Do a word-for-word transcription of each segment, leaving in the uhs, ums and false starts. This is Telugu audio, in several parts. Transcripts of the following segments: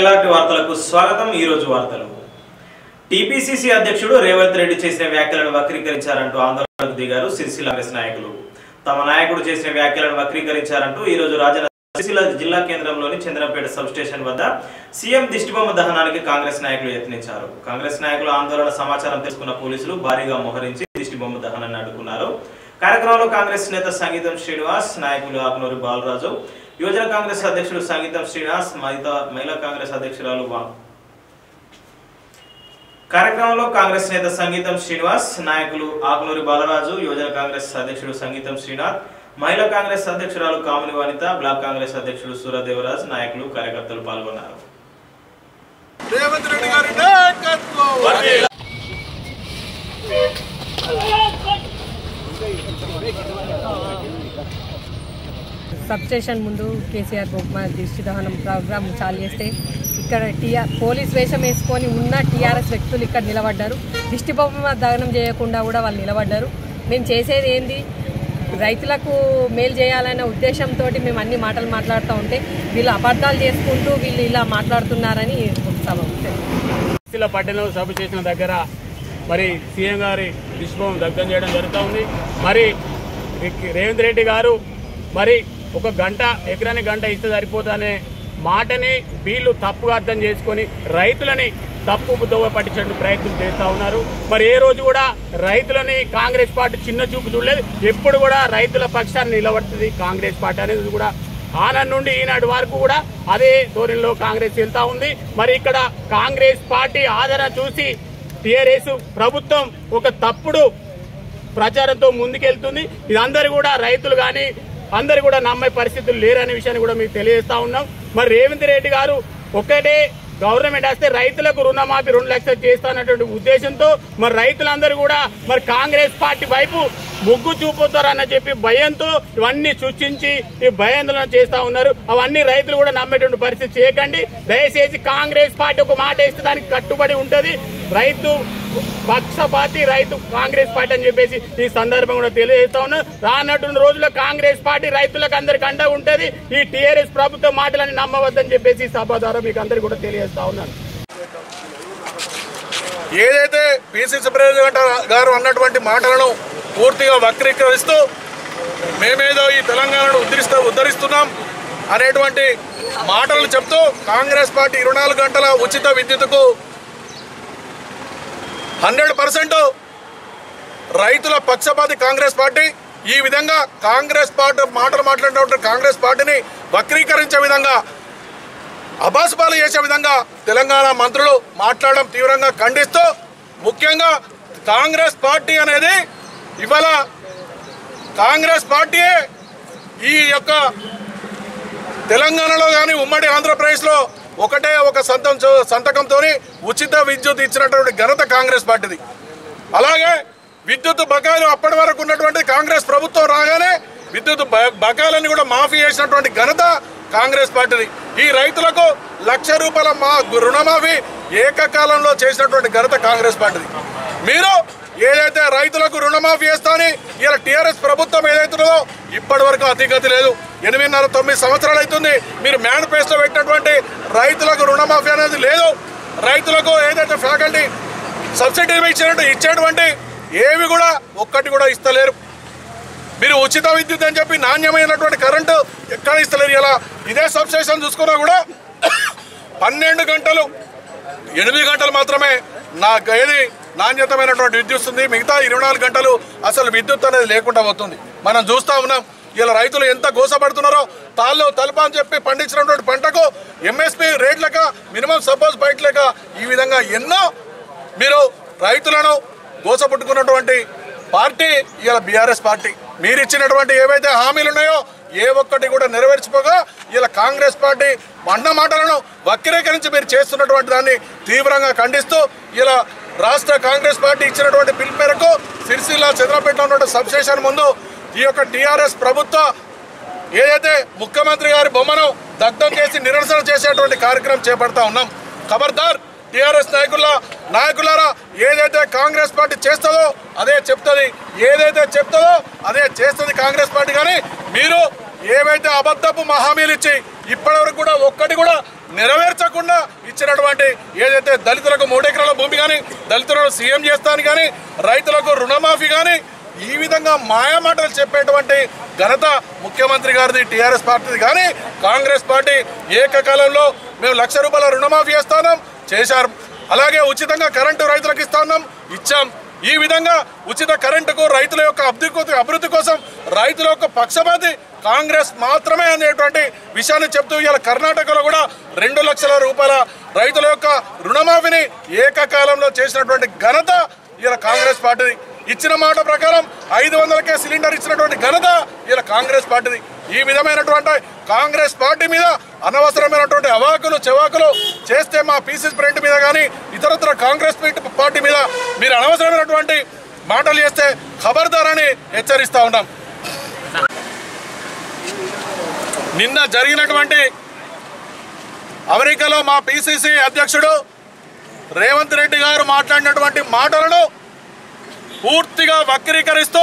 ఎల్ఆర్టీ వార్తలకు స్వాగతం। ఈ రోజు వార్తలు టీపీసీసీ అధ్యక్షుడు రేవంత్ రెడ్డి చేసిన వ్యాఖ్యలను వక్రీకరించారంటూ ఆందోళనకు దిగారు సిరిసిల్ల కాంగ్రెస్ నాయకులు। తమ నాయకుడు చేసిన వ్యాఖ్యలను వక్రీకరించారంటూ ఈ రోజు రాజన్న సిరిసిల్ల జిల్లా కేంద్రంలోని చంద్రపేట సబ్ స్టేషన్ వద్ద సీఎం దిష్టిబొమ్మ దహనానికి కాంగ్రెస్ నాయకులు యత్నించారు। కాంగ్రెస్ నాయకుల ఆందోళన సమాచారం తెలుసుకున్న పోలీసులు భారీగా మోహరించి దిష్టిబొమ్మ దహనాన్ని అడ్డుకున్నారు। కార్యక్రమంలో కాంగ్రెస్ నేత సంగీతం శ్రీనివాస్, నాయకులు ఆకునూరి బాలరాజు, యువజన కాంగ్రెస్ అధ్యక్షుడు సంగీతం శ్రీనివాస్, మహిళా కాంగ్రెస్ అధ్యక్షురాలు కార్యక్రమంలో కాంగ్రెస్ నేత సంగీతం శ్రీనివాస్, నాయకులు ఆకునూరి బాలరాజు, యువజన కాంగ్రెస్ అధ్యక్షుడు సంగీతం శ్రీనాథ్, మహిళా కాంగ్రెస్ అధ్యక్షురాలు కామిని వనిత, బ్లాక్ కాంగ్రెస్ అధ్యక్షుడు సూరదేవరాజ్, నాయకులు కార్యకర్తలు పాల్గొన్నారు। సబ్ స్టేషన్ ముందు కేసీఆర్ బొమ్మ దిష్టి దహనం ప్రోగ్రాం చాలు చేస్తే ఇక్కడ టీఆర్ పోలీస్ వేషం వేసుకొని ఉన్న టీఆర్ఎస్ వ్యక్తులు ఇక్కడ నిలబడ్డారు। దిష్టి బొమ్మ దహనం చేయకుండా కూడా వాళ్ళు నిలబడ్డారు। మేము చేసేది ఏంది, రైతులకు మేలు చేయాలనే ఉద్దేశంతో మేము అన్ని మాటలు మాట్లాడుతూ ఉంటే వీళ్ళు అబద్ధాలు చేసుకుంటూ వీళ్ళు ఇలా మాట్లాడుతున్నారని సిరిసిల్ల పట్టణం సబ్ స్టేషన్ దగ్గర మరి సీఎం గారి దిష్టిబొమ్మ దగ్ధం చేయడం జరుగుతూ ఉంది। మరి రేవంత్ రెడ్డి గారు మరి ఒక గంట ఎకరానికి గంట ఇస్తే సరిపోతానే మాటని వీళ్ళు తప్పుగా అర్థం చేసుకొని రైతులని తప్పు దోవ పట్టించడానికి ప్రయత్నం చేస్తూ ఉన్నారు। మరి ఏ రోజు కూడా రైతులని కాంగ్రెస్ పార్టీ చిన్న చూపు చూడలేదు, ఎప్పుడు కూడా రైతుల పక్షాన్ని నిలబడుతుంది కాంగ్రెస్ పార్టీ అనేది కూడా ఆనాటి నుండి ఈనాటి వరకు కూడా అదే ధోరణిలో కాంగ్రెస్ వెళ్తా ఉంది। మరి ఇక్కడ కాంగ్రెస్ పార్టీ ఆదరణ చూసి టీఆర్ఎస్ ప్రభుత్వం ఒక తప్పుడు ప్రచారంతో ముందుకెళ్తుంది। ఇది అందరు కూడా రైతులు కానీ అందరు కూడా నమ్మే పరిస్థితులు లేరనే విషయాన్ని కూడా మీకు తెలియజేస్తా ఉన్నాం। మరి రేవంత్ రెడ్డి గారు ఒకటే గవర్నమెంట్ వస్తే రైతులకు రుణమాఫీ రెండు లక్షలు చేస్తానటువంటి ఉద్దేశంతో మరి రైతులందరూ కూడా మరి కాంగ్రెస్ పార్టీ వైపు ముగ్గు చూపుతారని చెప్పి భయంతో ఇవన్నీ సృష్టించి ఈ భయాందోళన చేస్తా ఉన్నారు। అవన్నీ రైతులు కూడా నమ్మేటువంటి పరిస్థితి చేయకండి దయచేసి। కాంగ్రెస్ పార్టీ ఒక మాట ఇస్తే దానికి కట్టుబడి ఉంటుంది, రైతు పక్షపాతి రైతు కాంగ్రెస్ పార్టీ అని చెప్పేసి ఈ సందర్భం కూడా తెలియజేస్తా ఉన్నా। రానటువంటి రోజుల్లో కాంగ్రెస్ పార్టీ రైతులకు అందరికి అండ ఉంటుంది, ఈ టీఆర్ఎస్ ప్రభుత్వ మాటలని నమ్మవద్దని చెప్పేసి సభ ద్వారా మీకు అందరికి కూడా తెలియజేస్తా ఉన్నాను। ఏదైతే పిసిసి ప్రెసిడెంట్ గారు అన్నటువంటి మాటలను పూర్తిగా వక్రీకరిస్తూ మేమేదో ఈ తెలంగాణను ఉద్ధరిస్తూ ఉద్ధరిస్తున్నాం అనేటువంటి మాటలు చెప్తూ కాంగ్రెస్ పార్టీ ఇరవై నాలుగు గంటల ఉచిత విద్యుత్తుకు హండ్రెడ్ పర్సెంట్ రైతుల పక్షపాతి కాంగ్రెస్ పార్టీ ఈ విధంగా కాంగ్రెస్ పార్టీ మాటలు మాట్లాడినటువంటి కాంగ్రెస్ పార్టీని వక్రీకరించే విధంగా అబాసుపాలు చేసే విధంగా తెలంగాణ మంత్రులు మాట్లాడడం తీవ్రంగా ఖండిస్తూ, ముఖ్యంగా కాంగ్రెస్ పార్టీ అనేది ఇవాళ కాంగ్రెస్ పార్టీయే ఈ యొక్క తెలంగాణలో కానీ ఉమ్మడి ఆంధ్రప్రదేశ్లో ఒకటే ఒక సంతం సంతకంతో ఉచిత విద్యుత్ ఇచ్చినటువంటి ఘనత కాంగ్రెస్ పార్టీది। అలాగే విద్యుత్ బకాయిలు అప్పటి వరకు ఉన్నటువంటి కాంగ్రెస్ ప్రభుత్వం రాగానే విద్యుత్ బకాయిలను కూడా మాఫీ చేసినటువంటి ఘనత కాంగ్రెస్ పార్టీది। ఈ రైతులకు లక్ష రూపాయల మా రుణమాఫీ ఏకకాలంలో చేసినటువంటి ఘనత కాంగ్రెస్ పార్టీది। మీరు ఏదైతే రైతులకు రుణమాఫీ చేస్తాని ఇలా టీఆర్ఎస్ ప్రభుత్వం ఏదైతుందో ఇప్పటి వరకు అతిగతి లేదు। ఎనిమిదిన్నర తొమ్మిది సంవత్సరాలు అవుతుంది మీరు మేనిఫెస్టో పెట్టినటువంటి రైతులకు రుణమాఫీ అనేది లేదు। రైతులకు ఏదైతే ఫ్యాకల్టీ సబ్సిడీ ఇచ్చినట్టు ఇచ్చేటువంటి ఏవి కూడా ఒక్కటి కూడా ఇస్తలేరు। మీరు ఉచిత విద్యుత్ అని చెప్పి నాణ్యమైనటువంటి కరెంటు ఎక్కడ ఇస్తలేరు। ఇలా ఇదే సబ్ స్టేషన్ చూసుకున్నా కూడా పన్నెండు గంటలు ఎనిమిది గంటలు మాత్రమే నా ఏది నాణ్యతమైనటువంటి విద్యుత్ ఉంది, మిగతా ఇరవై నాలుగు గంటలు అసలు విద్యుత్ అనేది లేకుండా పోతుంది। మనం చూస్తూ ఉన్నాం ఇలా రైతులు ఎంత గోసపడుతున్నారో। తాళ్ళు తలుప అని చెప్పి పండించినటువంటి పంటకు ఎంఎస్పి రేట్ లేక మినిమం సపోజ్ బయట లేక ఈ విధంగా ఎన్నో మీరు రైతులను గోసపుట్టుకున్నటువంటి పార్టీ ఇలా బీఆర్ఎస్ పార్టీ। మీరు ఇచ్చినటువంటి ఏవైతే హామీలు ఉన్నాయో ఏ ఒక్కటి కూడా నెరవేర్చిపోగా ఇలా కాంగ్రెస్ పార్టీ అన్న మాటలను వక్రీకరించి మీరు చేస్తున్నటువంటి దాన్ని తీవ్రంగా ఖండిస్తూ ఇలా రాష్ట్ర కాంగ్రెస్ పార్టీ ఇచ్చినటువంటి పిలుపు మేరకు సిరిసిల్ల చంద్రపేటలో ఉన్న సబ్ స్టేషన్ ముందు ఈ యొక్క టీఆర్ఎస్ ప్రభుత్వ ఏదైతే ముఖ్యమంత్రి గారి బొమ్మను దగ్ధం చేసి నిరసన చేసేటువంటి కార్యక్రమం చేపడతా ఉన్నాం। ఖబర్దార్ టీఆర్ఎస్ నాయకుల నాయకులారా, ఏదైతే కాంగ్రెస్ పార్టీ చేస్తుందో అదే చెప్తుంది, ఏదైతే చెప్తుందో అదే చేస్తుంది కాంగ్రెస్ పార్టీ। కానీ మీరు ఏవైతే అబద్ధపు హామీలు ఇచ్చి ఇప్పటివరకు కూడా ఒక్కటి కూడా నెరవేర్చకుండా ఇచ్చినటువంటి ఏదైతే దళితులకు మూడెకరాల భూమి కానీ, దళితులను సీఎం చేస్తాను కానీ, రైతులకు రుణమాఫీ కానీ, ఈ విధంగా మాయమాటలు చెప్పేటువంటి ఘనత ముఖ్యమంత్రి గారిది, టీఆర్ఎస్ పార్టీది. కానీ కాంగ్రెస్ పార్టీ ఏకకాలంలో మేము లక్ష రూపాయల రుణమాఫీ చేస్తాం, చేశారు. అలాగే ఉచితంగా కరెంటు రైతులకు ఇస్తాం, ఇచ్చాం. ఈ విధంగా ఉచిత కరెంటుకు, రైతుల యొక్క అభివృద్ధి అభివృద్ధి కోసం రైతుల యొక్క పక్షపాతి కాంగ్రెస్ మాత్రమే అనేటువంటి విషయాన్ని చెప్తూ ఇలా కర్ణాటకలో కూడా రెండు లక్షల రూపాయల రైతుల యొక్క రుణమాఫీని ఏకకాలంలో చేసినటువంటి ఘనత ఇలా కాంగ్రెస్ పార్టీది. ఇచ్చిన మాట ప్రకారం ఐదు వందలకే సిలిండర్ ఇచ్చినటువంటి ఘనత ఇలా కాంగ్రెస్ పార్టీది. ఈ విధమైనటువంటి కాంగ్రెస్ పార్టీ మీద అనవసరమైనటువంటి అవాకులు చెవాకులు చేస్తే మా పీసీసీ ప్రెసిడెంట్ మీద కానీ ఇతరత్ర కాంగ్రెస్ పార్టీ మీద మీరు అనవసరమైనటువంటి మాటలు చేస్తే ఖబర్దారని హెచ్చరిస్తూ ఉన్నాం. నిన్న జరిగినటువంటి అమెరికాలో మా పీసీసీ అధ్యక్షుడు రేవంత్ రెడ్డి గారు మాట్లాడినటువంటి మాటలను పూర్తిగా వక్రీకరిస్తూ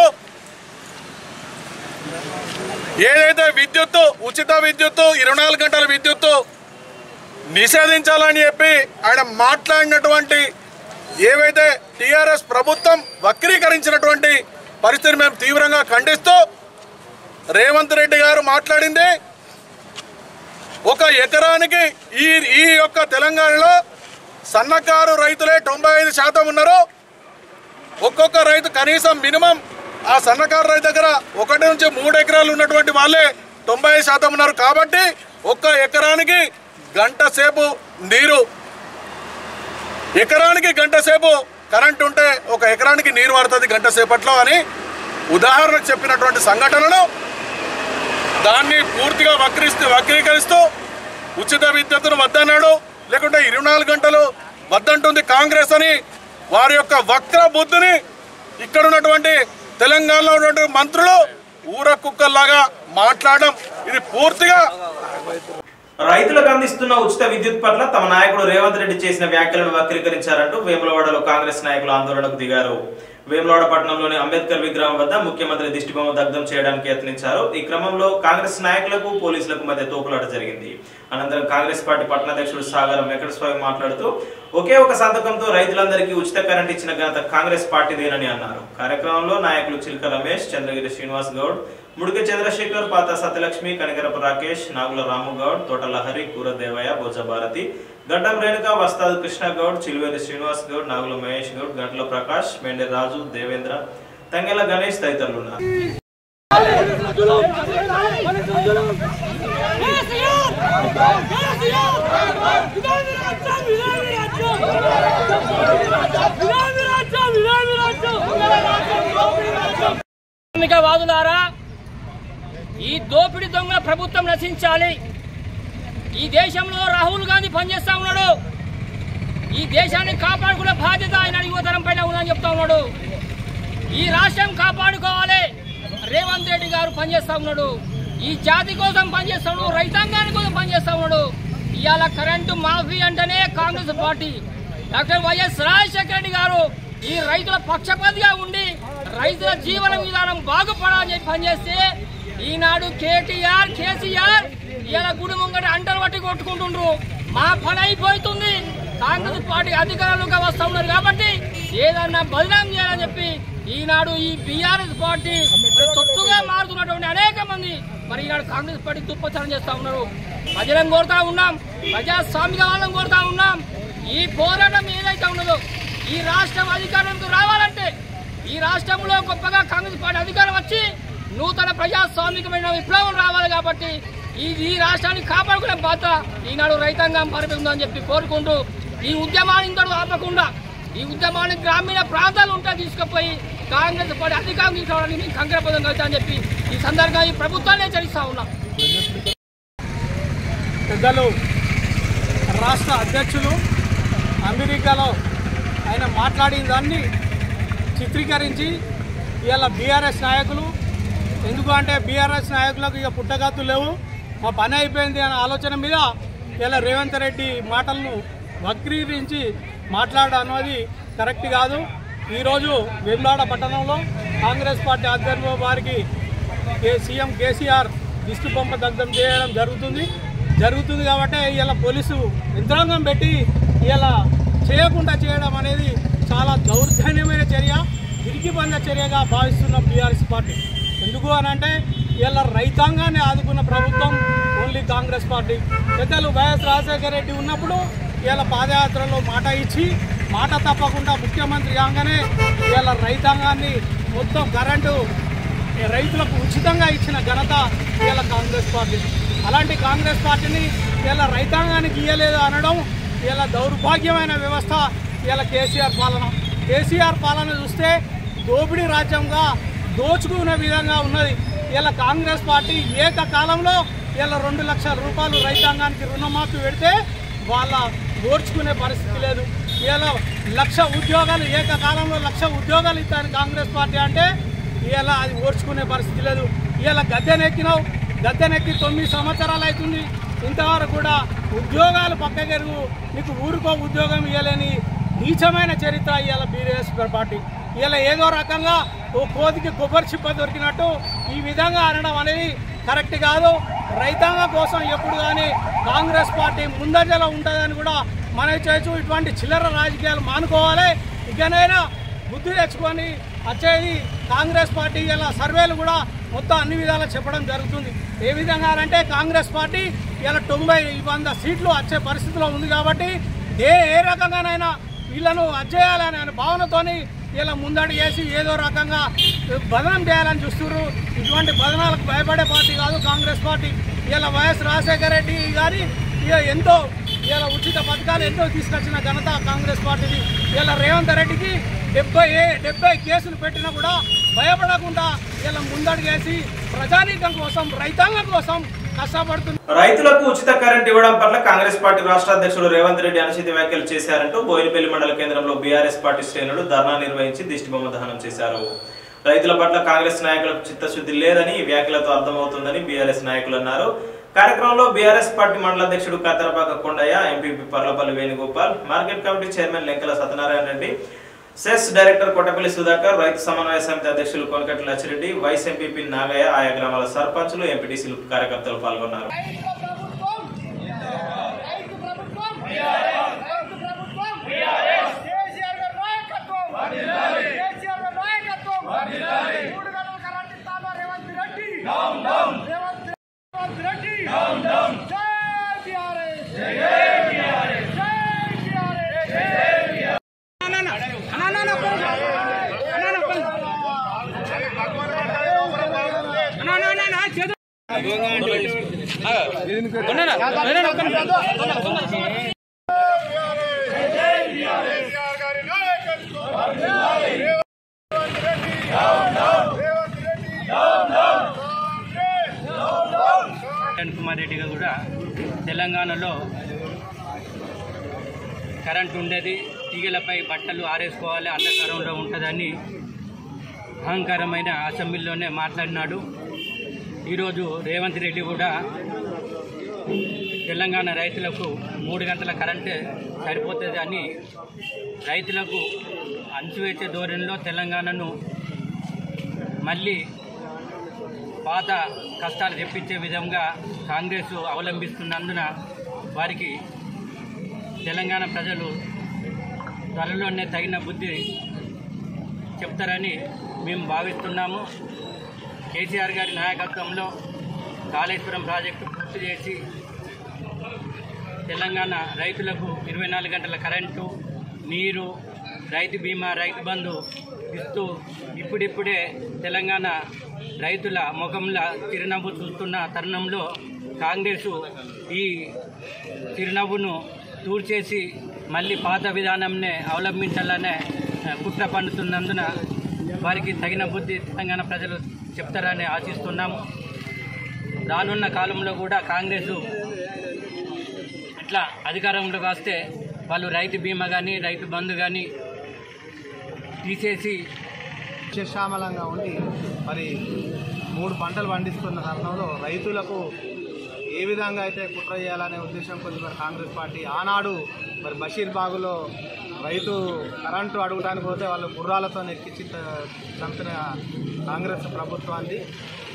ఏదైతే విద్యుత్తు, ఉచిత విద్యుత్తు, ఇరవై నాలుగు గంటల విద్యుత్తు నిషేధించాలని చెప్పి ఆయన మాట్లాడినటువంటి ఏవైతే టీఆర్ఎస్ ప్రభుత్వం వక్రీకరించినటువంటి పరిస్థితిని మేము తీవ్రంగా ఖండిస్తూ, రేవంత్ రెడ్డి గారు మాట్లాడింది ఒక ఎకరానికి ఈ ఈ యొక్క తెలంగాణలో సన్నకారు రైతులే తొంభై ఐదు శాతం ఉన్నారు. ఒక్కొక్క రైతు కనీసం మినిమం ఆ సన్నకారు రైతు దగ్గర ఒకటి నుంచి మూడు ఎకరాలు ఉన్నటువంటి వాళ్ళే తొంభై ఐదు శాతం ఉన్నారు. కాబట్టి ఒక్క ఎకరానికి గంట సేపు నీరు, ఎకరానికి గంట సేపు కరెంట్ ఉంటే ఒక ఎకరానికి నీరు పడుతుంది గంట సేపట్లో అని ఉదాహరణకు చెప్పినటువంటి సంఘటనను దాన్ని పూర్తిగా వక్రిస్తూ వక్రీకరిస్తూ ఉచిత విద్యుత్తును వద్దన్నాడు, లేకుంటే ఇరవై నాలుగు గంటలు వద్దంటుంది కాంగ్రెస్ అని వారి యొక్క వక్ర బుద్ధిని ఇక్కడ ఉన్నటువంటి తెలంగాణలో ఉన్నటువంటి మంత్రులు ఊర కుక్కల్లాగా మాట్లాడడం ఇది పూర్తిగా. రైతులకు అందిస్తున్న ఉచిత విద్యుత్ పట్ల తమ నాయకుడు రేవంత్ రెడ్డి చేసిన వ్యాఖ్యలను వక్రీకరించారంటూ వేములవాడలో కాంగ్రెస్ నాయకులు ఆందోళనకు దిగారు. వేములవాడ పట్టణంలోని అంబేద్కర్ విగ్రహం వద్ద ముఖ్యమంత్రి దిష్టిబొమ్మ దగ్ధం చేయడానికి యత్నించారు. ఈ క్రమంలో కాంగ్రెస్ నాయకులకు పోలీసులకు మధ్య తోపులాట జరిగింది. అనంతరం కాంగ్రెస్ పార్టీ పట్టణాధ్యక్షుడు సాగరం వెంకటస్వామి మాట్లాడుతూ ఒకే ఒక సంతకంతో రైతులందరికీ ఉచిత కరెంట్ ఇచ్చిన ఘనత కాంగ్రెస్ పార్టీదేనని అన్నారు. కార్యక్రమంలో నాయకులు చిల్క రమేష్, చంద్రగిరి శ్రీనివాస్ గౌడ్, ముడిక చంద్రశేఖర్, పాత సత్యలక్ష్మి, కనికరపు రాకేష్, నాగుల రాముగౌడ్, తోట లహరి, కూర దేవయ్య, బోజ భారతి, గడ్డం రేణుక, వస్తాదు కృష్ణ గౌడ్, చిలువేరి శ్రీనివాస్ గౌడ్, నాగుల మహేష్ గౌడ్, గంటల ప్రకాష్, మెండే రాజు, దేవేంద్ర, తంగెల గణేష్ తదితరులు ఉన్నారు. వాదులారా, ఈ దోపిడీ దొంగల ప్రభుత్వం నశించాలి. ఈ దేశంలో రాహుల్ గాంధీ పనిచేస్తా ఉన్నాడు. ఈ దేశాన్ని కాపాడుకునే బాధ్యత ఆయన యువతరం పైన ఉందని చెప్తా ఉన్నాడు. ఈ రాష్ట్రం కాపాడుకోవాలి, రేవంత్ రెడ్డి గారు పనిచేస్తా ఉన్నాడు. ఈ జాతి కోసం పనిచేస్తాడు, రైతాంగాని కోసం పనిచేస్తా ఉన్నాడు. ఇవాళ కరెంటు మాఫీ అంటేనే Congress party doctor YS Rajasekhara Reddy గారు ఈ రైతుల పక్షపాతిగా ఉండి రైతుల జీవన విధానం బాగుపడాలని చెప్పి పనిచేస్తే ఈనాడు కేటీఆర్, కేసీఆర్ ఇలా గుడి ముంగట అంటలు పట్టి కొట్టుకుంటుండ్రు. మా పని అయిపోతుంది, కాంగ్రెస్ పార్టీ అధికారంలోకి వస్తా ఉన్నారు కాబట్టి ఏదన్నా బదనాం చేయాలని చెప్పి ఈనాడు ఈ బీఆర్ఎస్ పార్టీ తొత్తుగా మారుతున్నటువంటి అనేక మంది మరి ఈనాడు కాంగ్రెస్ పార్టీ దుప్పచారం చేస్తా ఉన్నారు. ప్రజలను కోరుతా ఉన్నాం, ప్రజాస్వామిక వాళ్ళని కోరుతా ఉన్నాం. ఈ పోరాటం ఏదైతే ఉన్నదో ఈ రాష్ట్రం అధికారంలోకి రావాలంటే ఈ రాష్ట్రంలో గొప్పగా కాంగ్రెస్ పార్టీ అధికారం వచ్చి నూతన ప్రజాస్వామికమైన విప్లవం రావాలి. కాబట్టి ఈ ఈ రాష్ట్రాన్ని కాపాడుకునే బాధ్యత ఈనాడు రైతాంగం పరిమితుందని చెప్పి కోరుకుంటూ ఈ ఉద్యమాన్ని ఇంతలో ఆపకుండా ఈ ఉద్యమాన్ని గ్రామీణ ప్రాంతాలు ఉంటే తీసుకుపోయి కాంగ్రెస్ పార్టీ అధికారం తీసుకోవడానికి మేము కంకరపదం కలుగుతామని చెప్పి ఈ సందర్భంగా ఈ ప్రభుత్వాన్ని హెచ్చరిస్తా ఉన్నాం. పెద్దలు రాష్ట్ర అధ్యక్షులు అమెరికాలో ఆయన మాట్లాడిన దాన్ని చిత్రీకరించి ఇవాళ బీఆర్ఎస్ నాయకులు, ఎందుకు అంటే బీఆర్ఎస్ నాయకులకు ఇక పుట్టగత్తు లేవు, మా పని అయిపోయింది అనే ఆలోచన మీద ఇలా రేవంత్ రెడ్డి మాటలను వక్రీకరించి మాట్లాడడం అనేది కరెక్ట్ కాదు. ఈరోజు వేములవాడ పట్టణంలో కాంగ్రెస్ పార్టీ ఆధ్వర్యంలో వారికి సీఎం కేసీఆర్ దిష్టి బొమ్మ దగ్ధం చేయడం జరుగుతుంది. జరుగుతుంది కాబట్టి ఇలా పోలీసు యంత్రాంగం పెట్టి ఇలా చేయకుండా చేయడం అనేది చాలా దౌర్జన్యమైన చర్య, ఇరికిబంద చర్యగా భావిస్తున్న బీఆర్ఎస్ పార్టీ. ఎందుకు అని అంటే ఇలా రైతాంగాన్ని ఆదుకున్న ప్రభుత్వం ఓన్లీ కాంగ్రెస్ పార్టీ. పెద్దలు వైఎస్ రాజశేఖర రెడ్డి ఉన్నప్పుడు ఇలా పాదయాత్రలో మాట ఇచ్చి మాట తప్పకుండా ముఖ్యమంత్రి కాగానే ఇలా రైతాంగాన్ని మొత్తం కరెంటు రైతులకు ఉచితంగా ఇచ్చిన ఘనత ఇలా కాంగ్రెస్ పార్టీ. అలాంటి కాంగ్రెస్ పార్టీని ఇలా రైతాంగానికి ఇయ్యలేదు అనడం ఇలా దౌర్భాగ్యమైన వ్యవస్థ. ఇలా కేసీఆర్ పాలన కేసీఆర్ పాలన చూస్తే దోపిడీ రాజ్యంగా దోచుకునే విధంగా ఉన్నది. ఇలా కాంగ్రెస్ పార్టీ ఏకకాలంలో ఇలా రెండు లక్షల రూపాయలు రైతాంగానికి రుణమాఫీ పెడితే వాళ్ళ దోచుకునే పరిస్థితి లేదు. ఇలా లక్ష ఉద్యోగాలు ఏకకాలంలో లక్ష ఉద్యోగాలు ఇస్తాను కాంగ్రెస్ పార్టీ అంటే ఇలా అది ఓర్చుకునే పరిస్థితి లేదు. ఇలా గద్దెనెక్కినావు, గద్దెనెక్కి తొమ్మిది సంవత్సరాలు అవుతుంది, ఇంతవరకు కూడా ఉద్యోగాలు పక్కకెరుగు, నీకు ఊరికో ఉద్యోగం ఇవ్వలేని నీచమైన చరిత్ర ఇవాళ బీఆర్ఎస్ పార్టీ. ఇలా ఏదో రకంగా ఓ కోతికి కొబ్బరి చిప్ప దొరికినట్టు ఈ విధంగా అనడం అనేది కరెక్ట్ కాదు. రైతాంగం కోసం ఎప్పుడు కానీ కాంగ్రెస్ పార్టీ ముందంజలో ఉంటుందని కూడా మనం చేయొచ్చు. ఇటువంటి చిల్లర రాజకీయాలు మానుకోవాలి. ఇకనైనా బుద్ధి తెచ్చుకొని వచ్చేది కాంగ్రెస్ పార్టీ. ఇలా సర్వేలు కూడా మొత్తం అన్ని విధాలా చెప్పడం జరుగుతుంది. ఏ విధంగా అంటే కాంగ్రెస్ పార్టీ ఇలా తొంభై వంద సీట్లు వచ్చే పరిస్థితిలో ఉంది కాబట్టి ఏ ఏ రకంగానైనా వీళ్ళను అచ్చేయాలని భావనతోని ఇలా ముందడి వేసి ఏదో రకంగా బదనం చేయాలని చూస్తున్నారు. ఇటువంటి బదనాలకు భయపడే పార్టీ కాదు కాంగ్రెస్ పార్టీ. ఇలా వైఎస్ రాజశేఖర రెడ్డి గారి ఎంతో ఇలా ఉచిత పథకాలు ఎంతో తీసుకొచ్చిన ఘనత కాంగ్రెస్ పార్టీది. ఇలా రేవంత్ రెడ్డికి డెబ్బై డెబ్బై కేసులు పెట్టినా కూడా భయపడకుండా ఇలా ముందడిగేసి ప్రజానీకం కోసం రైతాంగం కోసం కష్టపడుతుంది. రైతులకు ఉచిత కరెంట్ ఇవ్వడం పట్ల కాంగ్రెస్ పార్టీ రాష్ట్ర అధ్యక్షుడు రేవంత్ రెడ్డి అనుచిత వ్యాఖ్యలు చేశారంటూ బోయినపల్లి మండల కేంద్రంలో బీఆర్ఎస్ పార్టీ శ్రేణులు ధర్నా నిర్వహించి దిష్టిబొమ్మ దహనం చేశారు. రైతుల పట్ల కాంగ్రెస్ నాయకులకు చిత్తశుద్ధి లేదని ఈ వ్యాఖ్యలతో అర్థమవుతుందని బీఆర్ఎస్ నాయకులు అన్నారు. కార్యక్రమంలో బీఆర్ఎస్ పార్టీ మండల అధ్యక్షుడు Katarapaka Kondaiah, MPP Parlapalli Venugopal, market committee chairman Lenkala Satyanarayana Reddy, cess director Kottapalli Sudhakar, రైతు సమన్వయ సమితి అధ్యక్షులు కొనకట్ల లచ్చిరెడ్డి, వైస్ ఎంపీపీ నాగయ్య, ఆయా గ్రామాల సర్పంచులు, ఎంపీటీసీలు కార్యకర్తలు పాల్గొన్నారు. కుమార్ రెడ్డి గారు కూడా తెలంగాణలో కరెంట్ ఉండేది, తీగలపై బట్టలు ఆరేసుకోవాలి, అంధకారంలో ఉంటుందని అహంకారమైన అసెంబ్లీలోనే మాట్లాడినాడు. ఈరోజు రేవంత్ రెడ్డి కూడా తెలంగాణ రైతులకు మూడు గంటల కరెంటే సరిపోతుంది అని రైతులకు అంచువేసే ధోరణిలో తెలంగాణను మళ్ళీ పాత కష్టాలు తెప్పించే విధంగా కాంగ్రెస్ అవలంబిస్తున్నందున వారికి తెలంగాణ ప్రజలు త్వరలోనే తగిన బుద్ధి చెప్తారని మేము భావిస్తున్నాము. కేసీఆర్ గారి నాయకత్వంలో కాళేశ్వరం ప్రాజెక్టు పూర్తి చేసి తెలంగాణ రైతులకు ఇరవై నాలుగు గంటల కరెంటు, నీరు, రైతు బీమా, రైతు బంధు ఇస్తూ ఇప్పుడిప్పుడే తెలంగాణ రైతుల ముఖంలో చిరునవ్వు చూస్తున్న తరుణంలో కాంగ్రెసు ఈ చిరునవ్వును తూర్చేసి మళ్ళీ పాత విధానంనే అవలంబించాలనే కుట్ర పన్నుతున్నందున వారికి తగిన బుద్ధి తెలంగాణ ప్రజలు చెప్తారని ఆశిస్తున్నాము. రానున్న కాలంలో కూడా కాంగ్రెసు ఇట్లా అధికారంలోకి వస్తే వాళ్ళు రైతు బీమా కానీ రైతు బంధు కానీ తీసేసి శ్యామలంగా ఉండి మరి మూడు పంటలు పండిస్తున్న తరుణంలో రైతులకు ఏ విధంగా అయితే కుట్ర చేయాలనే ఉద్దేశంతో మరి కాంగ్రెస్ పార్టీ ఆనాడు మరి బషీర్బాగులో రైతు కరెంటు అడగడానికి పోతే వాళ్ళు గుర్రాలతో ఎక్కించి చంపిన కాంగ్రెస్ ప్రభుత్వాన్ని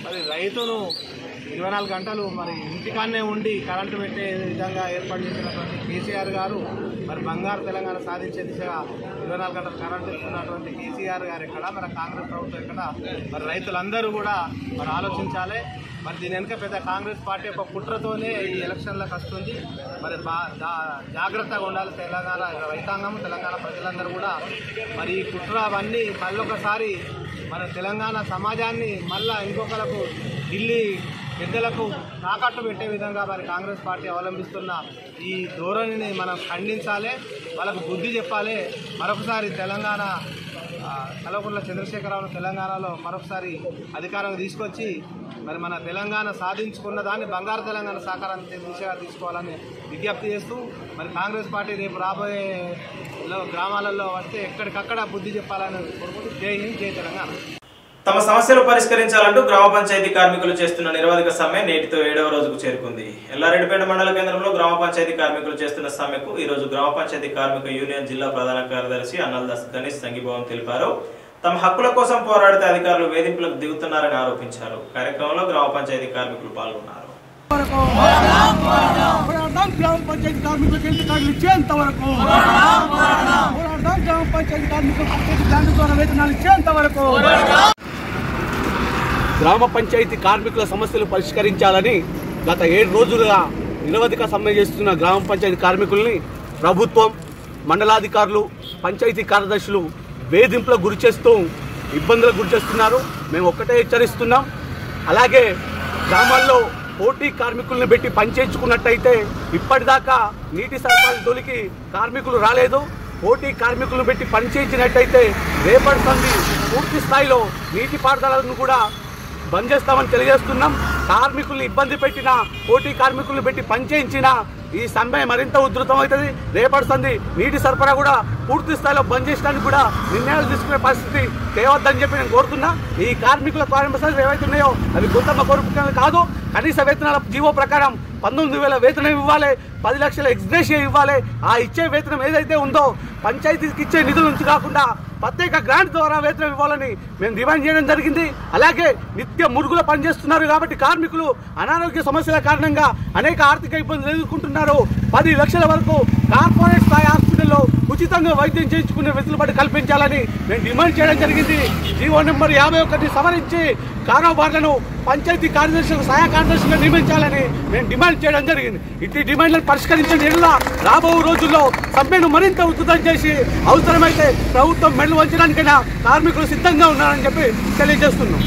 మరి రైతును ఇరవై నాలుగు గంటలు మరి ఇంటికాన్నే ఉండి కరెంటు పెట్టే విధంగా ఏర్పాటు చేసినటువంటి కేసీఆర్ గారు మరి బంగారు తెలంగాణ సాధించే దిశగా ఇరవై నాలుగు గంటలు కరెంటు ఇస్తున్నటువంటి కేసీఆర్ గారు ఎక్కడ మరి కాంగ్రెస్ ప్రభుత్వం ఎక్కడ మరి రైతులందరూ కూడా మరి ఆలోచించాలి. మరి దీని వెనుక పెద్ద కాంగ్రెస్ పార్టీ యొక్క కుట్రతోనే ఈ ఎలక్షన్లకు వస్తుంది. మరి జాగ్రత్తగా ఉండాలి తెలంగాణ రైతాంగం, తెలంగాణ ప్రజలందరూ కూడా. మరి ఈ కుట్ర అవన్నీ మళ్ళొకసారి మన తెలంగాణ సమాజాన్ని మళ్ళా ఇంకొకరికి ఢిల్లీ పెద్దలకు తాకట్టు పెట్టే విధంగా మరి కాంగ్రెస్ పార్టీ అవలంబిస్తున్న ఈ ధోరణిని మనం ఖండించాలి, వాళ్ళకు బుద్ధి చెప్పాలి. మరొకసారి తెలంగాణ కల్వకుంట్ల చంద్రశేఖరరావును తెలంగాణలో మరొకసారి అధికారం తీసుకొచ్చి మరి మన తెలంగాణ సాధించుకున్న దాన్ని బంగారు తెలంగాణ సాకారాన్ని దిశగా తీసుకోవాలని విజ్ఞప్తి చేస్తూ మరి కాంగ్రెస్ పార్టీ రేపు రాబోయే గ్రామాలలో వస్తే ఎక్కడికక్కడ బుద్ధి చెప్పాలని కోరుకుంటూ జై హింద్, జై తెలంగాణ. తమ సమస్యలు పరిష్కరించాలంటూ గ్రామ పంచాయతీ కార్మికులు చేస్తున్న నిరవధిక సమ్మె నేటితో ఏడవ రోజుకు చేరుకుంది. ఎల్లారెడ్డిపేట మండల కేంద్రంలో గ్రామ పంచాయతీ కార్మికులు చేస్తున్న సమ్మెకు ఈ రోజు గ్రామ పంచాయతీ కార్మిక యూనియన్ జిల్లా ప్రధాన కార్యదర్శి అన్నల్దాస్ గణేష్ సంఘీభావం తెలిపారు. తమ హక్కుల కోసం పోరాడితే అధికారులు వేధింపులకు దిగుతున్నారని ఆరోపించారు. కార్యక్రమంలో గ్రామ పంచాయతీ కార్మికులు పాల్గొన్నారు. గ్రామ పంచాయతీ కార్మికుల సమస్యలు పరిష్కరించాలని గత ఏడు రోజులుగా నిరవధిక సమ్మె చేస్తున్న గ్రామ పంచాయతీ కార్మికుల్ని ప్రభుత్వం, మండలాధికారులు, పంచాయతీ కార్యదర్శులు వేధింపులకు గురి చేస్తూ ఇబ్బందులకు గురి చేస్తున్నారు. మేము ఒక్కటే హెచ్చరిస్తున్నాం. అలాగే గ్రామాల్లో పోటీ కార్మికులను పెట్టి పనిచేయించుకున్నట్టయితే ఇప్పటిదాకా నీటి సరఫరా తొలికి కార్మికులు రాలేదు. పోటీ కార్మికులను పెట్టి పనిచేయించినట్టయితే రేపటి సంది పూర్తి స్థాయిలో నీటిపారుదలను కూడా బంద్ చేస్తామని తెలియజేస్తున్నాం. కార్మికుల్ని ఇబ్బంది పెట్టిన, పోటీ కార్మికులను పెట్టి పనిచేయించిన ఈ సమ్మె మరింత ఉధృతం అవుతుంది. రేపటి సంది నీటి సరఫరా కూడా పూర్తి స్థాయిలో బంద్ చేయడానికి కూడా నిర్ణయాలు తీసుకునే పరిస్థితి తేవద్దని చెప్పి నేను కోరుతున్నా. ఈ కార్మికుల కార్యక్రమాలు ఏవైతే ఉన్నాయో అవి గొంతమ్మ కోరికలు కాదు. కనీస వేతనాల జీవో ప్రకారం పంతొమ్మిది వేల వేతనం ఇవ్వాలి, పది లక్షల ఎక్స్గ్రేషియా ఇవ్వాలి. ఆ ఇచ్చే వేతనం ఏదైతే ఉందో పంచాయతీకి ఇచ్చే నిధుల నుంచి కాకుండా ప్రత్యేక గ్రాంట్ ద్వారా వేతనం ఇవ్వాలని మేము డిమాండ్ చేయడం జరిగింది. అలాగే నిత్య మురుగులో పనిచేస్తున్నారు కాబట్టి కార్మికులు అనారోగ్య సమస్యల కారణంగా అనేక ఆర్థిక ఇబ్బందులు ఎదుర్కొంటున్నారు. పది లక్షల వరకు కార్పొరేట్ స్థాయి హాస్పిటల్లో ఉచితంగా వైద్యం చేయించుకునే వెసులుబాటు కల్పించాలని మేము డిమాండ్ చేయడం జరిగింది. జీవో నెంబర్ యాభై ఒకటిని సవరించి కారోబార్లను పంచాయతీ కార్యదర్శులకు సహాయ కార్యదర్శులుగా నియమించాలని మేము డిమాండ్ చేయడం జరిగింది. ఇట్టి డిమాండ్లను పరిష్కరించిన ఎడల రాబో రోజుల్లో సమ్మెను మరింత ఉధృతం చేసి అవసరమైతే ప్రభుత్వం మెడలు వంచడానికైనా కార్మికులు సిద్ధంగా ఉన్నారని చెప్పి తెలియజేస్తున్నాం.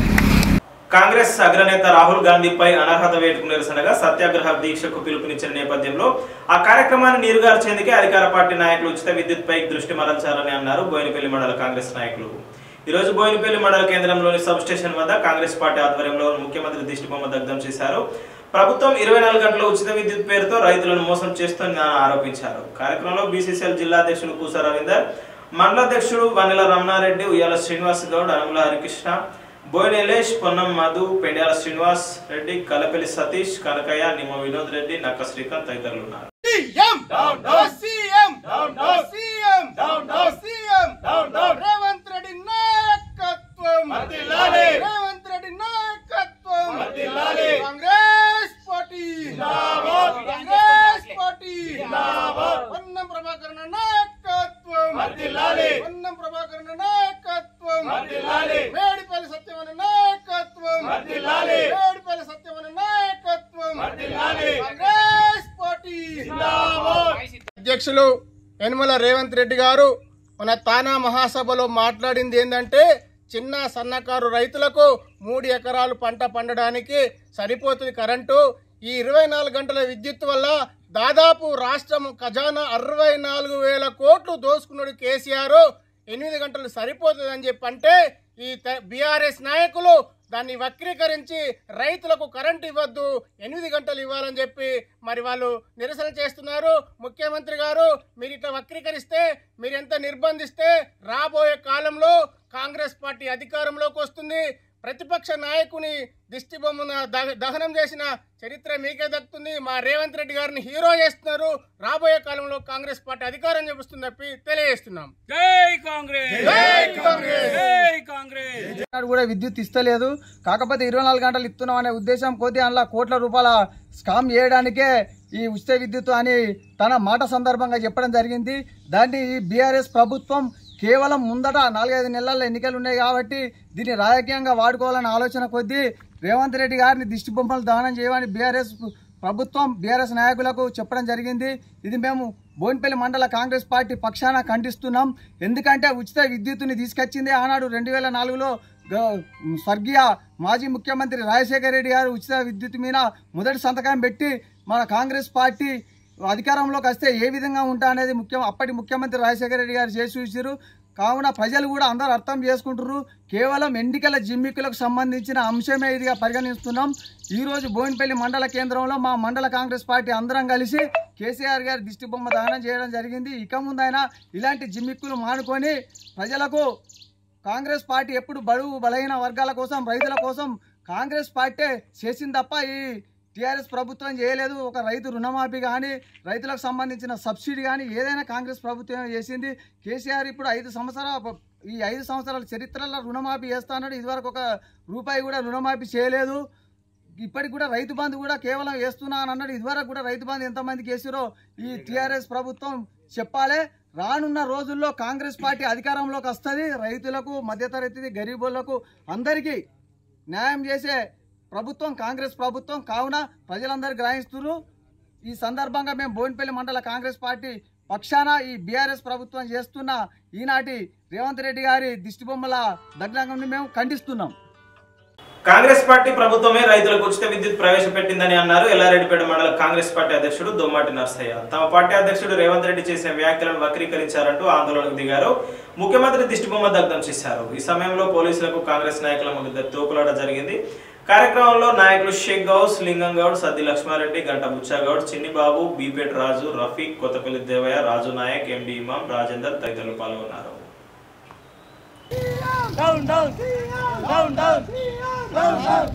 కాంగ్రెస్ అగ్రనేత రాహుల్ గాంధీపై అనర్హత వేటుకు నిరసనగా సత్యాగ్రహ దీక్షకు పిలుపునిచ్చిన నేపథ్యంలో ఆ కార్యక్రమాన్ని నీరుగార్చేందుకే అధికార పార్టీ నాయకులు ఉచిత విద్యుత్పై దృష్టి మరల్చారని అన్నారు బోయినపల్లి మండల కాంగ్రెస్ నాయకులు. ఈ రోజు బోయినపల్లి మండల కేంద్రంలోని సబ్ స్టేషన్ వద్ద కాంగ్రెస్ పార్టీ ఆధ్వర్యంలో ముఖ్యమంత్రి దిష్టిబొమ్మ దగ్ధం చేశారు. ప్రభుత్వం ఇరవై నాలుగు గంటల ఉచిత విద్యుత్ పేరుతో రైతులను మోసం చేస్తోందని ఆరోపించారు. కార్యక్రమంలో బీసీసీఎల్ జిల్లా అధ్యక్షుడు కూస రవీందర్, మండలాధ్యక్షుడు వనిల రమణారెడ్డి, ఉయ్యాల శ్రీనివాస్ గౌడ్, అనుముల హరికృష్ణ, బోయినెలేష్, పొన్నం మధు, పెండ్యాల శ్రీనివాస్ రెడ్డి, కలపెల్లి సతీష్, కనకయ్య, నిమ్మ వినోద్ రెడ్డి, నక్క శ్రీకాంత్ తదితరులు ఉన్నారు. రేవంత్ రెడ్డి నాయకత్వం, రేవంత్ రెడ్డి నాయకత్వం, Congress party, Congress party, Ponnam Prabhakar నాయకత్వం, పొన్నం ప్రభాకర్ నాయకత్వం, మేడిపల్లి సత్యవన నాయకత్వం, మేడిపల్లి సత్యవన నాయకత్వం, కాంగ్రెస్ పార్టీ. అధ్యక్షులు యనమల రేవంత్ రెడ్డి గారు మన తానా మహాసభలో మాట్లాడింది ఏంటంటే, చిన్న సన్నకారు రైతులకు మూడు ఎకరాలు పంట పండడానికి సరిపోతుంది కరెంటు. ఈ ఇరవై నాలుగు గంటల విద్యుత్ వల్ల దాదాపు రాష్ట్రం ఖజానా అరవై నాలుగు వేల కోట్లు దోసుకున్నాడు కేసీఆర్. ఎనిమిది గంటలు సరిపోతుంది అని చెప్పి అంటే ఈ బీఆర్ఎస్ నాయకులు దాన్ని వక్రీకరించి రైతులకు కరెంటు ఇవ్వద్దు, ఎనిమిది గంటలు ఇవ్వాలని చెప్పి మరి వాళ్ళు నిరసన చేస్తున్నారు. ముఖ్యమంత్రి గారు, మీరు ఇట్లా వక్రీకరిస్తే, మీరు ఎంత నిర్బంధిస్తే రాబోయే కాలంలో కాంగ్రెస్ పార్టీ అధికారంలోకి వస్తుంది. ప్రతిపక్ష నాయకుని దిష్టి బొమ్మన దహనం చేసిన చరిత్ర మీకే దక్కుతుంది. మా రేవంత్ రెడ్డి గారిని హీరో చేస్తున్నారు. రాబోయే కాలంలో కాంగ్రెస్ పార్టీ అధికారం చూపిస్తుంది తప్పి తెలియజేస్తున్నాం. జై కాంగ్రెస్, జై కాంగ్రెస్, జై కాంగ్రెస్. కూడా విద్యుత్ ఇస్తలేదు, కాకపోతే ఇరవై నాలుగు గంటలు ఇస్తున్నాం అనే ఉద్దేశం కొద్ది అందులో కోట్ల రూపాయల స్కామ్ చేయడానికే ఈ ఉచిత విద్యుత్ అని తన మాట సందర్భంగా చెప్పడం జరిగింది. దాన్ని ఈ బీఆర్ఎస్ ప్రభుత్వం కేవలం ముందట నాలుగైదు నెలల్లో ఎన్నికలు ఉన్నాయి కాబట్టి దీన్ని రాజకీయంగా వాడుకోవాలనే ఆలోచన కొద్దీ రేవంత్ రెడ్డి గారిని దిష్టి బొమ్మలు దహనం చేయమని బీఆర్ఎస్ ప్రభుత్వం బీఆర్ఎస్ నాయకులకు చెప్పడం జరిగింది. ఇది మేము బోయినపల్లి మండల కాంగ్రెస్ పార్టీ పక్షాన ఖండిస్తున్నాం. ఎందుకంటే ఉచిత విద్యుత్తుని తీసుకొచ్చింది ఆనాడు రెండు వేల నాలుగులో స్వర్గీయ మాజీ ముఖ్యమంత్రి రాజశేఖర రెడ్డి గారు ఉచిత విద్యుత్ మీద మొదటి సంతకం పెట్టి మన కాంగ్రెస్ పార్టీ అధికారంలోకి వస్తే ఏ విధంగా ఉంటా అనేది ముఖ్యం అప్పటి ముఖ్యమంత్రి రాజశేఖర రెడ్డి గారు చేసి చూసారు. కావున ప్రజలు కూడా అందరూ అర్థం చేసుకుంటారు. కేవలం ఎన్నికల జిమ్మికులకు సంబంధించిన అంశమే ఇదిగా పరిగణిస్తున్నాం. ఈరోజు బోయినపల్లి మండల కేంద్రంలో మా మండల కాంగ్రెస్ పార్టీ అందరం కలిసి కేసీఆర్ గారి దిష్టి బొమ్మ దహనం చేయడం జరిగింది. ఇక ముందైనా ఇలాంటి జిమ్మిక్కులు మానుకొని ప్రజలకు కాంగ్రెస్ పార్టీ ఎప్పుడు బడుగు బలహీన వర్గాల కోసం రైతుల కోసం కాంగ్రెస్ పార్టీ చేసింది తప్ప ఈ టీఆర్ఎస్ ప్రభుత్వం చేయలేదు. ఒక రైతు రుణమాఫీ కానీ రైతులకు సంబంధించిన సబ్సిడీ కానీ ఏదైనా కాంగ్రెస్ ప్రభుత్వం చేసింది. కేసీఆర్ ఇప్పుడు ఐదు సంవత్సరాల ఈ ఐదు సంవత్సరాల చరిత్రలో రుణమాఫీ చేస్తాడు. ఇదివరకు ఒక రూపాయి కూడా రుణమాఫీ చేయలేదు. ఇప్పటికి కూడా రైతు బంధు కూడా కేవలం వేస్తున్నా అని అన్నాడు. ఇదివరకు కూడా రైతు బంధు ఎంతమందికి వేసారో ఈ టీఆర్ఎస్ ప్రభుత్వం చెప్పాలి. రానున్న రోజుల్లో కాంగ్రెస్ పార్టీ అధికారంలోకి వస్తుంది. రైతులకు, మధ్యతరగతి, గరీబులకు అందరికీ న్యాయం చేసే ప్రభుత్వం కాంగ్రెస్ ప్రభుత్వం. కావున ప్రజలందరూ గ్రహిస్తున్నారు. ఈ సందర్భంగా మేము బోయినపల్లి మండల కాంగ్రెస్ పార్టీ పక్షాన ఈ బీఆర్ఎస్ ప్రభుత్వం చేస్తున్న ఈనాటి రేవంత్ రెడ్డి గారి దిష్టి బొమ్మల దగ్ధంగా మేము ఖండిస్తున్నాం. కాంగ్రెస్ పార్టీ ప్రభుత్వమే రైతులకు ఉచిత విద్యుత్ ప్రవేశపెట్టిందని అన్నారు ఎల్లారెడ్డిపేట మండల కాంగ్రెస్ పార్టీ అధ్యక్షుడు దొమ్మాటి నర్సయ్య. తమ పార్టీ అధ్యక్షుడు రేవంత్ రెడ్డి చేసిన వ్యాఖ్యలను వక్రీకరించారంటూ ఆందోళనకు దిగారు. ముఖ్యమంత్రి దిష్టిబొమ్మ దగ్ధం చేశారు. ఈ సమయంలో పోలీసులకు కాంగ్రెస్ నాయకుల మధ్య తోపులాట జరిగింది. కార్యక్రమంలో నాయకులు షేక్ గౌస్, లింగం గౌడ్, సద్ది లక్ష్మారెడ్డి, గంట బుచ్చాగౌడ్, చిన్నిబాబు, బీపేట్ రాజు, రఫీక్, కొత్తపల్లి దేవయ్య, రాజు నాయక్, ఎండి ఇమాం, రాజేందర్ తదితరులు పాల్గొన్నారు. Down, down, down, down, down, down,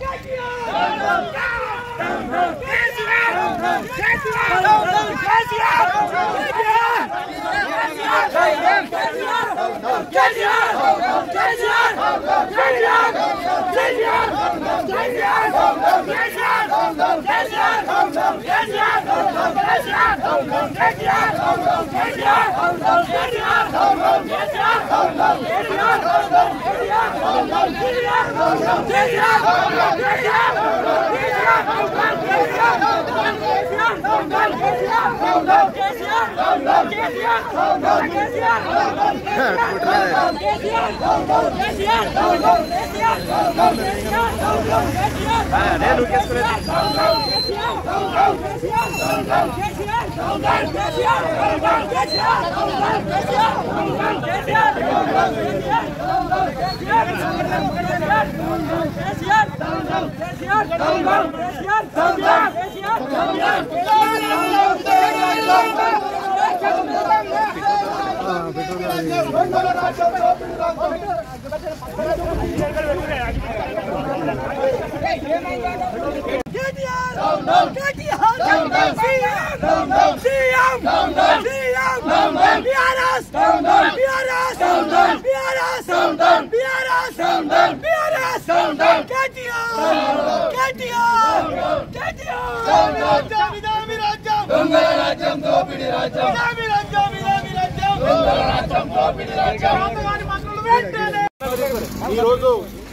ఈరోజు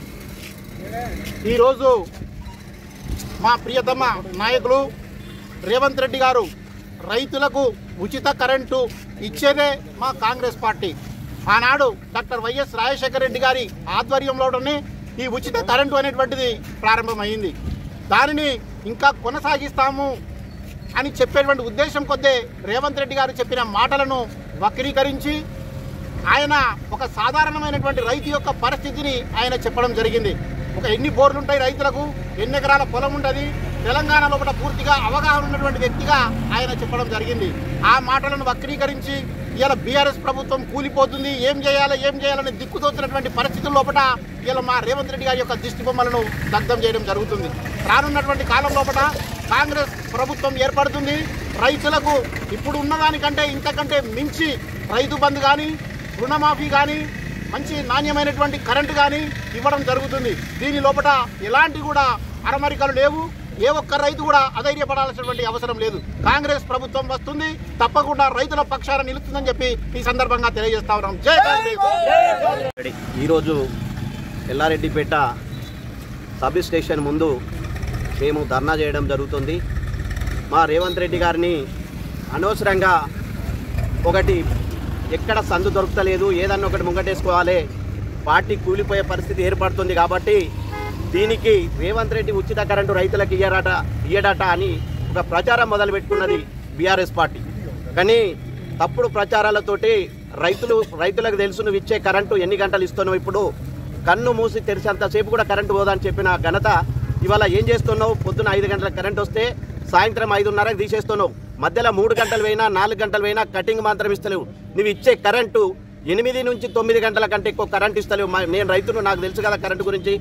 ఈరోజు మా ప్రియతమ నాయకులు రేవంత్ రెడ్డి గారు రైతులకు ఉచిత కరెంటు ఇచ్చేదే మా కాంగ్రెస్ పార్టీ. ఆనాడు డాక్టర్ వైఎస్ రాజశేఖర రెడ్డి గారి ఆధ్వర్యంలోనే ఈ ఉచిత కరెంటు అనేటువంటిది ప్రారంభమైంది. దానిని ఇంకా కొనసాగిస్తాము అని చెప్పేటువంటి ఉద్దేశం కొద్దే రేవంత్ రెడ్డి గారు చెప్పిన మాటలను వక్రీకరించి ఆయన ఒక సాధారణమైనటువంటి రైతు యొక్క పరిస్థితిని ఆయన చెప్పడం జరిగింది. ఒక ఎన్ని బోర్లు ఉంటాయి రైతులకు, ఎన్ని ఎకరాల పొలం ఉంటుంది, తెలంగాణలో కూడా పూర్తిగా అవగాహన ఉన్నటువంటి వ్యక్తిగా ఆయన చెప్పడం జరిగింది. ఆ మాటలను వక్రీకరించి ఇలా బీఆర్ఎస్ ప్రభుత్వం కూలిపోతుంది, ఏం చేయాలి ఏం చేయాలని దిక్కుతోచినటువంటి పరిస్థితుల లోపల ఇలా మా రేవంత్ రెడ్డి గారి యొక్క దిష్టి బొమ్మలను దగ్ధం చేయడం జరుగుతుంది. రానున్నటువంటి కాలం లోపల కాంగ్రెస్ ప్రభుత్వం ఏర్పడుతుంది. రైతులకు ఇప్పుడు ఉన్నదానికంటే ఇంతకంటే మించి రైతు బంధు కానీ, రుణమాఫీ కానీ, మంచి నాణ్యమైనటువంటి కరెంటు కానీ ఇవ్వడం జరుగుతుంది. దీని లోపల ఎలాంటి కూడా అరమరికలు లేవు. ఏ ఒక్క రైతు కూడా అధైర్యపడాల్సినటువంటి అవసరం లేదు. కాంగ్రెస్ ప్రభుత్వం వస్తుంది, తప్పకుండా రైతుల పక్షాన నిలుస్తుందని చెప్పి ఈ సందర్భంగా తెలియజేస్తా ఉన్నాం. జై కాంగ్రెస్. ఈరోజు ఎల్లారెడ్డిపేట సబ్ స్టేషన్ ముందు మేము ధర్నా చేయడం జరుగుతుంది. మా రేవంత్ రెడ్డి గారిని అనవసరంగా ఒకటి ఎక్కడ సందు దొరుకుతలేదు, ఏదన్నా ఒకటి ముంగటేసుకోవాలి, పార్టీ కూలిపోయే పరిస్థితి ఏర్పడుతుంది. కాబట్టి దీనికి రేవంత్ రెడ్డి ఉచిత కరెంటు రైతులకు ఇయ్యడట ఇయ్యడట అని ఒక ప్రచారం మొదలుపెట్టుకున్నది బీఆర్ఎస్ పార్టీ. కానీ తప్పుడు ప్రచారాలతోటి రైతులు రైతులకు తెలుసు నువ్వు ఇచ్చే కరెంటు ఎన్ని గంటలు ఇస్తున్నావు, ఇప్పుడు కన్ను మూసి తెరిచేంతసేపు కూడా కరెంటు పోదని చెప్పిన ఘనత ఇవాళ ఏం చేస్తున్నావు? పొద్దున ఐదు గంటల కరెంట్ వస్తే సాయంత్రం ఐదున్నరకు తీసేస్తున్నావు. మధ్యలో మూడు గంటలు పోయినా నాలుగు గంటలు పోయినా కటింగ్ మాత్రం ఇస్తలేవు. నువ్వు ఇచ్చే కరెంటు ఎనిమిది నుంచి తొమ్మిది గంటల కంటే ఎక్కువ కరెంట్ ఇస్తలేవు. నేను రైతును, నాకు తెలుసు కదా కరెంటు గురించి.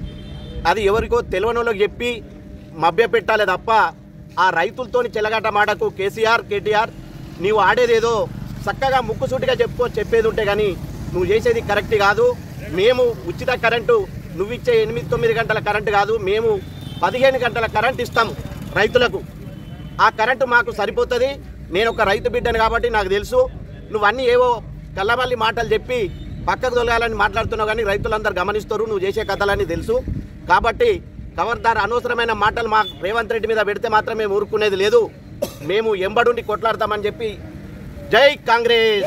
అది ఎవరికో తెలియనోళ్ళకి చెప్పి మభ్య పెట్టాలి తప్ప ఆ రైతులతోని చెలగాట మాటకు కేసీఆర్ కేటీఆర్ నీవు ఆడేదేదో చక్కగా ముక్కుసూటిగా చెప్పుకో, చెప్పేది ఉంటే కానీ నువ్వు చేసేది కరెక్ట్ కాదు. మేము ఉచిత కరెంటు నువ్వు ఇచ్చే ఎనిమిది తొమ్మిది గంటల కరెంటు కాదు, మేము పదిహేను గంటల కరెంట్ ఇస్తాము రైతులకు. ఆ కరెంటు మాకు సరిపోతుంది. నేను ఒక రైతు బిడ్డను కాబట్టి నాకు తెలుసు. నువ్వు అన్నీ ఏవో కళ్ళమల్లి మాటలు చెప్పి పక్కకు తొలగాలని మాట్లాడుతున్నావు, కానీ రైతులందరూ గమనిస్తారు నువ్వు చేసే కథలని తెలుసు. కాబట్టి ఖబర్దార్ అనవసరమైన మాటలు మా రేవంత్ రెడ్డి మీద పెడితే మాత్రం మేము ఊరుకునేది లేదు. మేము ఎంబడుండి కొట్లాడతామని చెప్పి జై కాంగ్రెస్.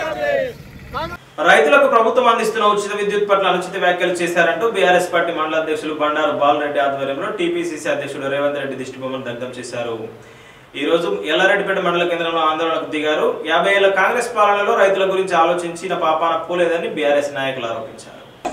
రైతులకు ప్రభుత్వం అందిస్తున్న ఉచిత విద్యుత్ పట్ల అనుచిత వ్యాఖ్యలు చేశారంటూ బీఆర్ఎస్ పార్టీ మండల అధ్యక్షులు బండారు బాలరెడ్డి ఆధ్వర్యంలో టీపీసీసీ అధ్యక్షుడు రేవంత్ రెడ్డి దిష్టిబొమ్మను దగ్ధం చేశారు. ఈ రోజు ఎల్లారెడ్డిపేట మండల కేంద్రంలో ఆందోళనకు దిగారు. యాభై ఏళ్ల కాంగ్రెస్ పాలనలో రైతుల గురించి ఆలోచించిన పాపాన పోలేదని బీఆర్ఎస్ నాయకులు ఆరోపించారు.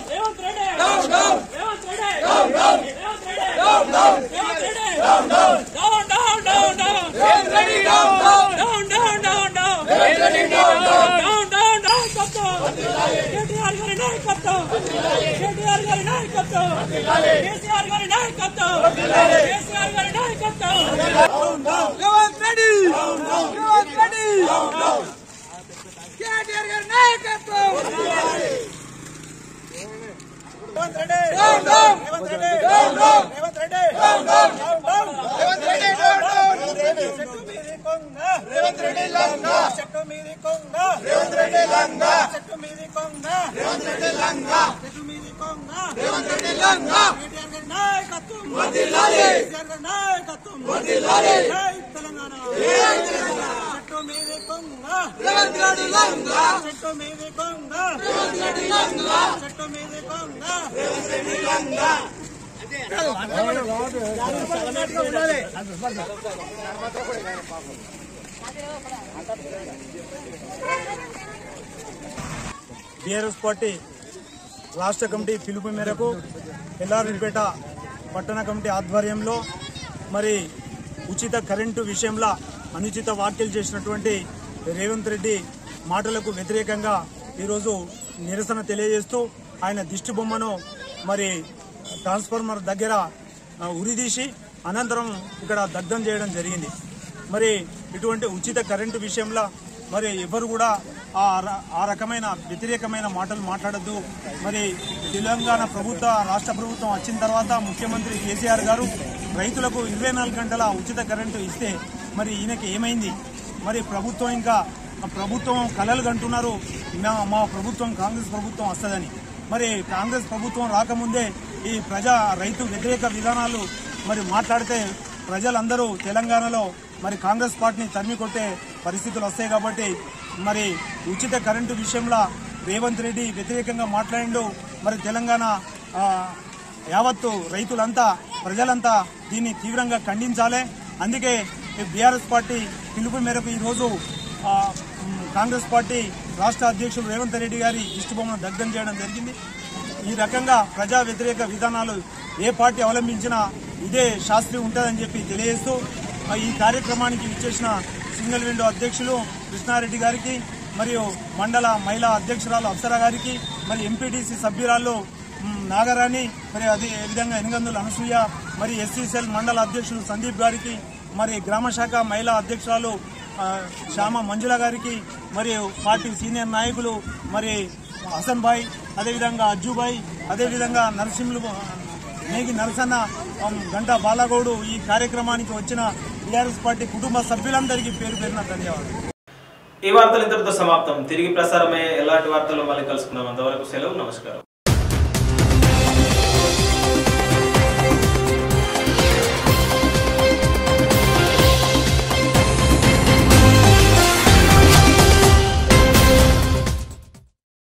బీఆర్ఎస్ పార్టీ రాష్ట్ర కమిటీ పిలుపు మేరకు ఎల్లారెడ్డిపేట పట్టణ కమిటీ ఆధ్వర్యంలో మరి ఉచిత కరెంటు విషయంలో అనుచిత వ్యాఖ్యలు చేసినటువంటి రేవంత్ రెడ్డి మాటలకు వ్యతిరేకంగా ఈరోజు నిరసన తెలియజేస్తూ ఆయన దిష్టి బొమ్మను మరి ట్రాన్స్ఫార్మర్ దగ్గర ఉరిదీసి అనంతరం ఇక్కడ దగ్ధం చేయడం జరిగింది. మరి ఇటువంటి ఉచిత కరెంటు విషయంలో మరి ఎవరు కూడా ఆ రకమైన వ్యతిరేకమైన మాటలు మాట్లాడద్దు. మరి తెలంగాణ ప్రభుత్వ రాష్ట్ర ప్రభుత్వం వచ్చిన తర్వాత ముఖ్యమంత్రి కేసీఆర్ గారు రైతులకు ఇరవై నాలుగు గంటల ఉచిత కరెంటు ఇస్తే మరి ఈయనకి ఏమైంది? మరి ప్రభుత్వం ఇంకా ప్రభుత్వం కలలు కంటున్నారు మా ప్రభుత్వం కాంగ్రెస్ ప్రభుత్వం వస్తుందని. మరి కాంగ్రెస్ ప్రభుత్వం రాకముందే ఈ ప్రజా రైతు వ్యతిరేక విధానాలు మరి మాట్లాడితే ప్రజలందరూ తెలంగాణలో మరి కాంగ్రెస్ పార్టీని తరిమి కొట్టే పరిస్థితులు వస్తాయి. కాబట్టి మరి ఉచిత కరెంటు విషయంలో రేవంత్ రెడ్డి వ్యతిరేకంగా మాట్లాడిండు. మరి తెలంగాణ యావత్తు రైతులంతా ప్రజలంతా దీన్ని తీవ్రంగా ఖండించాలి. అందుకే బీఆర్ఎస్ పార్టీ పిలుపు మేరకు ఈరోజు కాంగ్రెస్ పార్టీ రాష్ట్ర అధ్యక్షులు రేవంత్ రెడ్డి గారి దిష్టిబొమ్మను దగ్ధం చేయడం జరిగింది. ఈ రకంగా ప్రజా వ్యతిరేక విధానాలు ఏ పార్టీ అవలంబించినా ఇదే శాస్త్రి ఉంటుందని చెప్పి తెలియజేస్తూ ఈ కార్యక్రమానికి విచ్చేసిన సింగిల్ విండో అధ్యక్షులు కృష్ణారెడ్డి గారికి, మరియు మండల మహిళా అధ్యక్షురాలు అప్సరా గారికి, మరి ఎంపీటీసీ సభ్యురాలు నాగరాణి, మరి అదే విధంగా ఎనగందుల అనసూయ, మరి ఎస్సీసెల్ మండల అధ్యక్షులు సందీప్ గారికి, మరి గ్రామశాఖ మహిళా అధ్యక్షురాలు శ్యామ మంజుల గారికి, మరియు పార్టీ సీనియర్ నాయకులు మరి హసన్ భాయ్, అదేవిధంగా అజ్జుభాయ్, అదేవిధంగా నరసింహులు నేగి నరసన్న, గంటా బాలగౌడు ఈ కార్యక్రమానికి వచ్చిన టీఆర్ఎస్ పార్టీ కుటుంబ సభ్యులందరికీ పేరు పేరున ధన్యవాదాలు. ఈ వార్తలు ఇంతటితో సమాప్తం. తిరిగి ప్రసారమయ్యే ఎలాంటి వార్తలు మళ్ళీ కలుసుకున్నాం. అంతవరకు సెలవు. నమస్కారం.